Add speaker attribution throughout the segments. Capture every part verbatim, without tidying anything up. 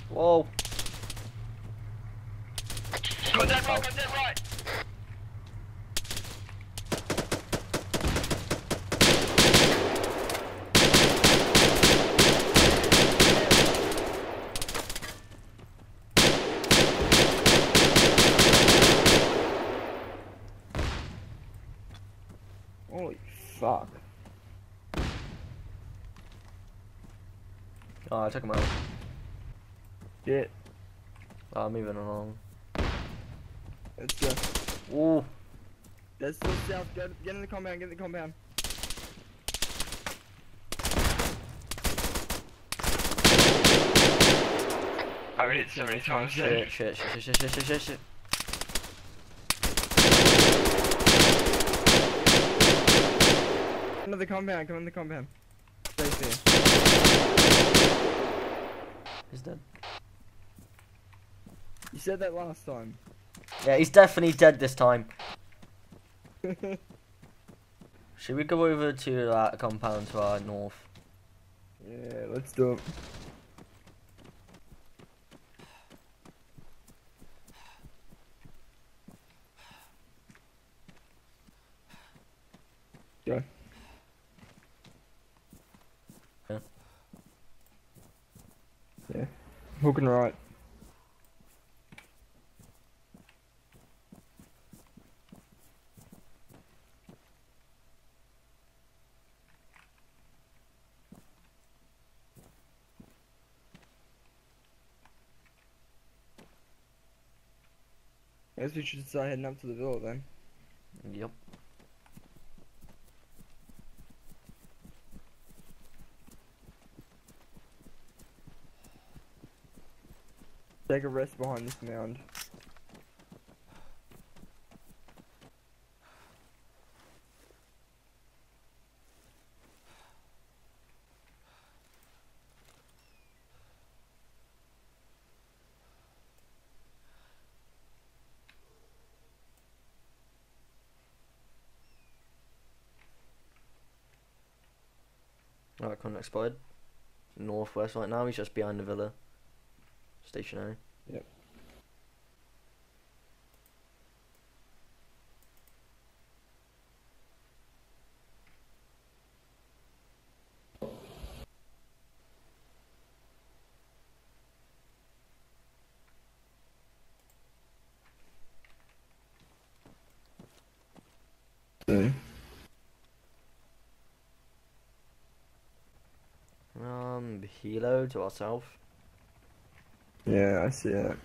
Speaker 1: Whoa.
Speaker 2: Go dead right, go dead right.
Speaker 3: Holy fuck.
Speaker 1: Oh, I took him out.
Speaker 3: Shit.
Speaker 1: Oh, moving along.
Speaker 3: Let's go.
Speaker 1: Ooh.
Speaker 3: That's still south. Get, get in the compound, get in the compound.
Speaker 2: I read it so many times.
Speaker 1: Shit, shit, shit, shit, shit, shit, shit, shit.
Speaker 3: Come into the compound, come in the compound. Stay here.
Speaker 1: He's dead.
Speaker 3: You said that last time.
Speaker 1: Yeah, he's definitely dead this time. Should we go over to that compound to our north?
Speaker 3: Yeah, let's do it. Go.
Speaker 1: Yeah.
Speaker 3: Yeah. Hook and right. I guess we should start heading up to the villa then.
Speaker 1: Yep.
Speaker 3: Take a rest behind this mound.
Speaker 1: Alright, contact spotted. Northwest right now, he's just behind the villa. Stationary.
Speaker 3: Yep. See.
Speaker 1: Um, Hilo to our south.
Speaker 3: Yeah, I see it.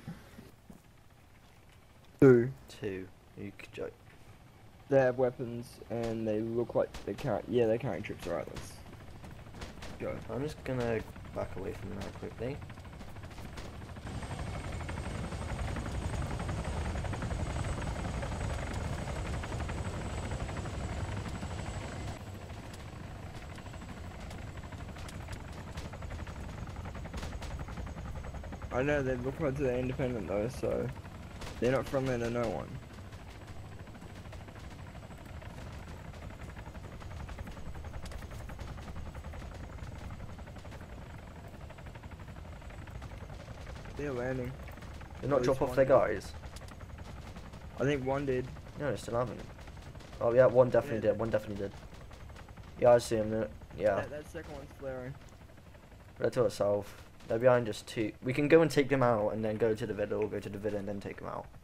Speaker 3: Two.
Speaker 1: Two. You could joke.
Speaker 3: They have weapons and they look like they're carrying. Yeah, they're carrying troops. Alright, let's go.
Speaker 1: I'm just gonna back away from that quickly.
Speaker 3: I know they look like they're independent though, so they're not friendly to no one. They're landing.
Speaker 1: Did not
Speaker 3: At
Speaker 1: drop
Speaker 3: least
Speaker 1: off their
Speaker 3: one did.
Speaker 1: guys?
Speaker 3: I think one did.
Speaker 1: No, they still haven't. Oh yeah, one definitely
Speaker 3: Yeah.
Speaker 1: did. One definitely did. Yeah, I see him. there. Yeah,
Speaker 3: That, that second one's flaring.
Speaker 1: they're to our south. They're behind us two. We can go and take them out, and then go to the villa, or go to the villa and then take them out.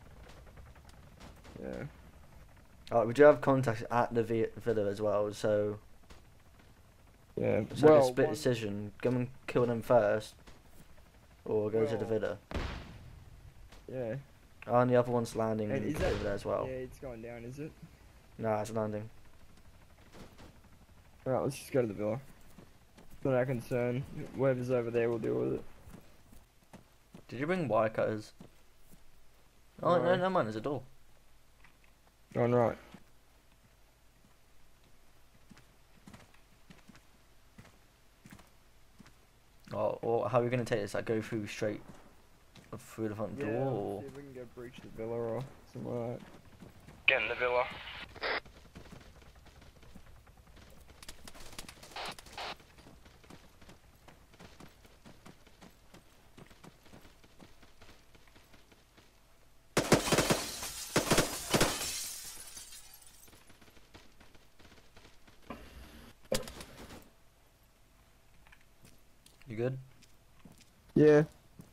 Speaker 3: Yeah.
Speaker 1: Alright, we do have contacts at the vi villa as well, so
Speaker 3: Yeah.
Speaker 1: it's like a
Speaker 3: well,
Speaker 1: split
Speaker 3: one-
Speaker 1: decision. Go and kill them first, or go to the
Speaker 3: Well-
Speaker 1: villa.
Speaker 3: Yeah.
Speaker 1: Oh, and the other one's landing
Speaker 3: And is
Speaker 1: over
Speaker 3: that-
Speaker 1: there as well.
Speaker 3: Yeah, it's going down, is it?
Speaker 1: Nah, it's landing.
Speaker 3: Alright, let's just go to the villa. It's not our concern. Whoever's over there will deal with it.
Speaker 1: Did you bring wire cutters? Oh, no,
Speaker 3: No.
Speaker 1: no, man, there's a door.
Speaker 3: Going right.
Speaker 1: Oh, or how are we gonna take this? Like, go through straight through the front
Speaker 3: Yeah,
Speaker 1: door,
Speaker 3: let's
Speaker 1: or
Speaker 3: see if we can go breach the villa or something like that.
Speaker 2: Get in the villa.
Speaker 1: You good?
Speaker 3: Yeah.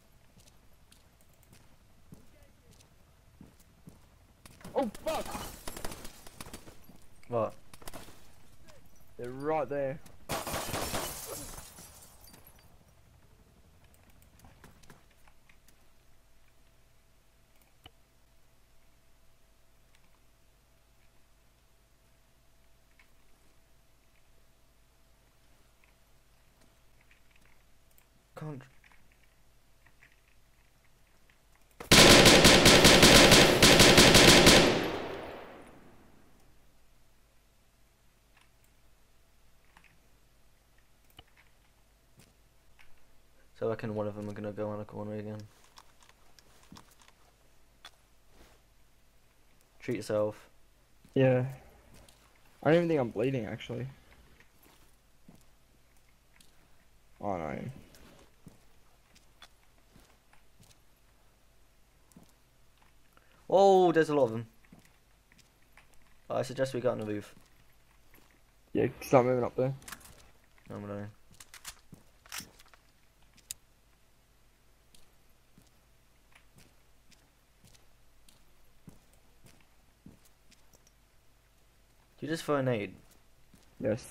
Speaker 3: Oh fuck!
Speaker 1: What?
Speaker 3: They're right there.
Speaker 1: Can't. So I reckon one of them are gonna go on a corner again. Treat yourself.
Speaker 3: Yeah. I don't even think I'm bleeding actually. Oh no.
Speaker 1: Oh, there's a lot of them. I suggest we get on the roof.
Speaker 3: Yeah, start moving up there.
Speaker 1: I'm gonna. You just throw a nade.
Speaker 3: Yes.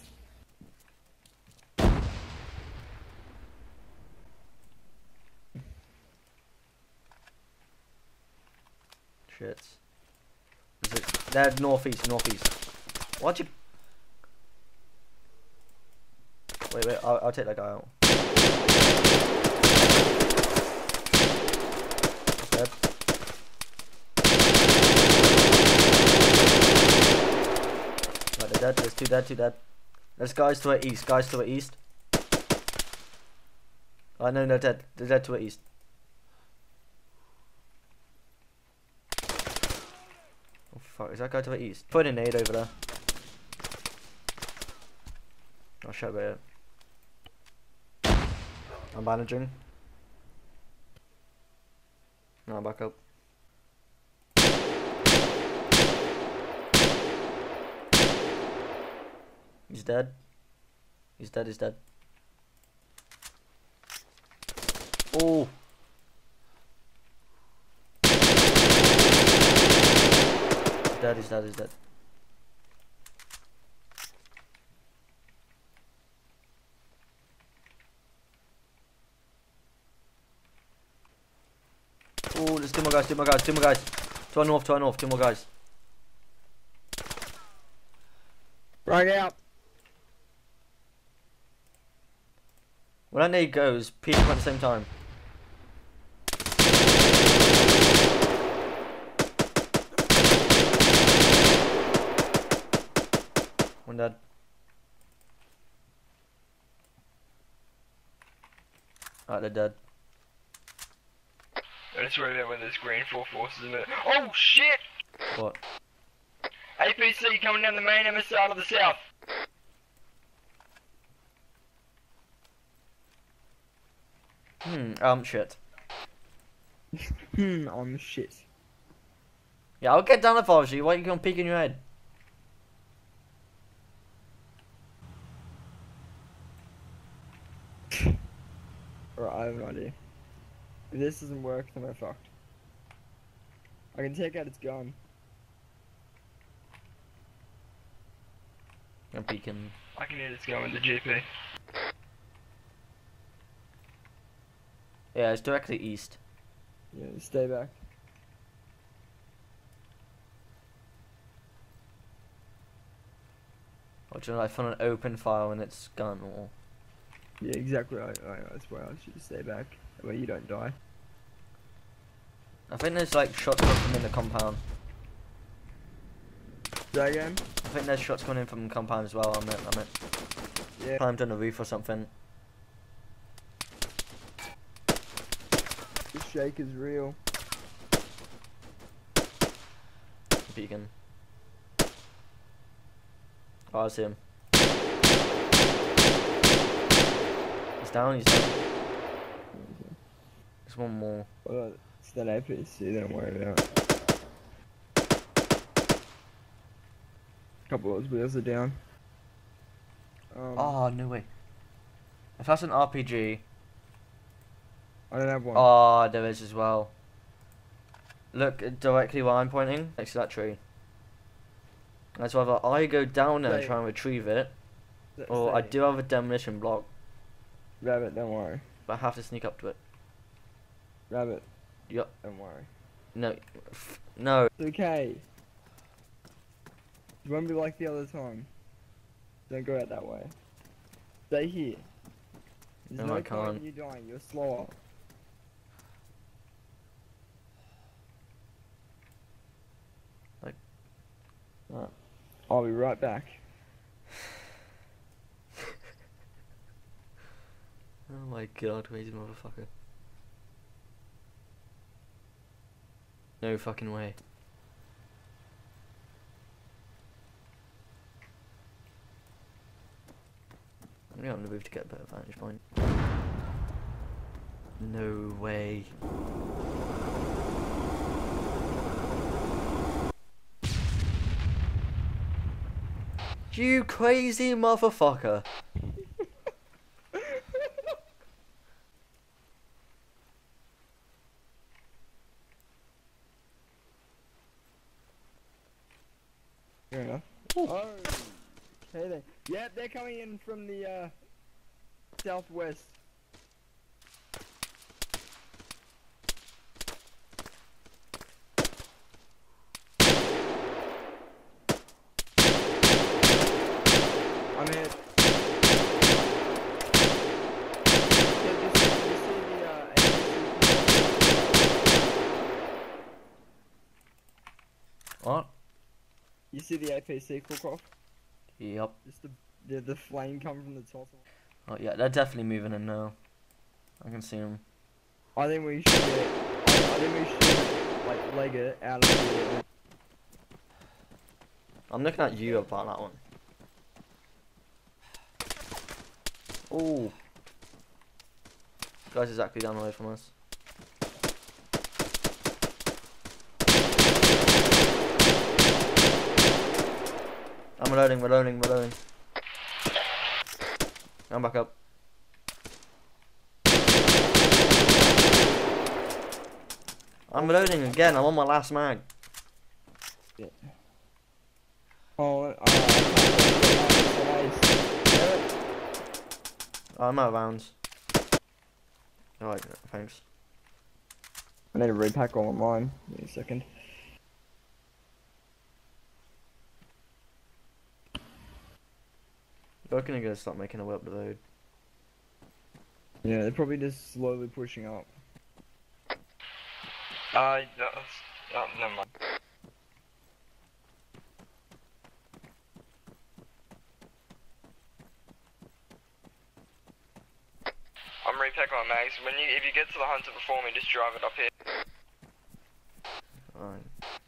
Speaker 1: Shit. Is it? They're northeast, northeast. Why'd you? Wait, wait. I'll, I'll take that guy out. He's dead. Right, they're dead. There's two dead, two dead. There's guys to our east. Guys to our east. I know they're dead. They're dead to our east. Oh fuck, is that guy to our east? Put a nade over there. I'll show about it. I'm bandaging. No, back up. He's dead. He's dead, he's dead. Oh! He's dead, he's dead, he's dead. Oh, there's two more guys, two more guys, two more guys. To our north, to our north, two more guys.
Speaker 3: Right out.
Speaker 1: When that nade goes, peek at the same time. One dead. Alright, they're dead.
Speaker 2: I just worry about when there's green four forces in it. Oh shit!
Speaker 1: What?
Speaker 2: A P C coming down the main M S R to the south.
Speaker 1: Hmm, um, shit.
Speaker 3: Hmm, I'm shit.
Speaker 1: Yeah, I'll get down if I was you. Why are you going to peek in your head?
Speaker 3: Alright, I have an idea. If this doesn't work, then we're fucked. I can take out its gun.
Speaker 1: I'm peeking.
Speaker 2: I can hear this going to G P.
Speaker 1: Yeah, it's directly east.
Speaker 3: Yeah, stay back.
Speaker 1: Or do you know, like, find an open file and it's gun or...
Speaker 3: Yeah, exactly right. right that's why I should stay back. That way you don't die.
Speaker 1: I think there's, like, shots coming from in the compound.
Speaker 3: Say again?
Speaker 1: I think there's shots coming in from the compound as well. I'm it, I'm it.
Speaker 3: Yeah.
Speaker 1: Climbed on the roof or something.
Speaker 3: The shake is real.
Speaker 1: Beacon. Oh, I see him. He's down, he's down. There's one more.
Speaker 3: Well, it's that A P C, don't worry about it. Couple of those wheels are down. Um,
Speaker 1: Oh, no way. If that's an R P G,
Speaker 3: I don't have one.
Speaker 1: Oh, there is as well. Look directly where I'm pointing, next to that tree. That's whether I go down there and
Speaker 3: Stay.
Speaker 1: try and retrieve it,
Speaker 3: S-
Speaker 1: or I
Speaker 3: stay.
Speaker 1: do have a demolition block,
Speaker 3: Rabbit, don't worry.
Speaker 1: but I have to sneak up to it.
Speaker 3: Rabbit.
Speaker 1: Yup.
Speaker 3: Don't worry.
Speaker 1: No, f- no.
Speaker 3: It's okay. You won't be like the other time. Don't go out that way. Stay here. There's
Speaker 1: No,
Speaker 3: no
Speaker 1: I
Speaker 3: point
Speaker 1: can't.
Speaker 3: in you dying. You're slower.
Speaker 1: Like-
Speaker 3: Alright. I'll be right back.
Speaker 1: Oh my god, crazy motherfucker. No fucking way. I'm gonna move to get a better vantage point. No way. You crazy motherfucker.
Speaker 3: Fair enough. Oh. Hey there. Yep, they're coming in from the uh, southwest. I'm hit. Yeah, you see, you see the uh, A P C.
Speaker 1: What?
Speaker 3: You see the A P C cook off?
Speaker 1: Yep.
Speaker 3: Just the, the the flame coming from the top.
Speaker 1: Oh yeah, they're definitely moving in now. I can see them.
Speaker 3: I think we should. I, I think we should like leg it out of the.
Speaker 1: I'm looking at you about that one. Oh. Guy's exactly down the way from us. I'm reloading, reloading, reloading. I'm back up. I'm reloading again, I'm on my last mag.
Speaker 3: Yeah. Oh, uh, I can't get
Speaker 1: Oh, I'm out of rounds. Alright, thanks.
Speaker 3: I need to repack all of mine. Give me a second.
Speaker 1: You're gonna go start making a way up the road.
Speaker 3: Yeah, they're probably just slowly pushing up.
Speaker 2: Uh, that's, oh, never mind. I'm repacking my mags. When you, if you get to the hunter before me, just drive it up here.
Speaker 1: Alright.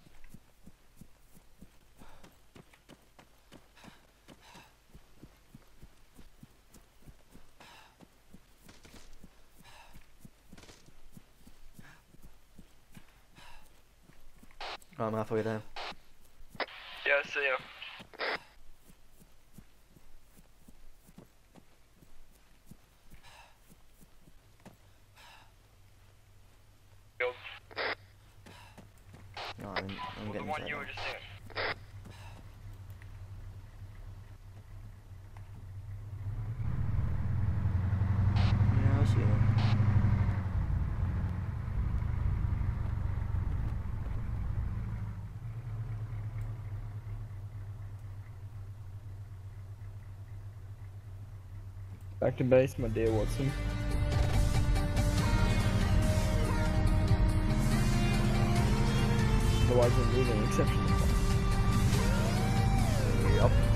Speaker 1: Oh, I'm halfway down.
Speaker 2: Yeah, see ya. Build.
Speaker 1: No, I'm, I'm
Speaker 2: Well,
Speaker 1: getting
Speaker 2: the one
Speaker 1: inside
Speaker 2: you
Speaker 1: now.
Speaker 2: were just in.
Speaker 1: Yeah, I see that.
Speaker 3: Back to base, my dear Watson. Otherwise, we're moving exceptionally fast.
Speaker 1: Yup.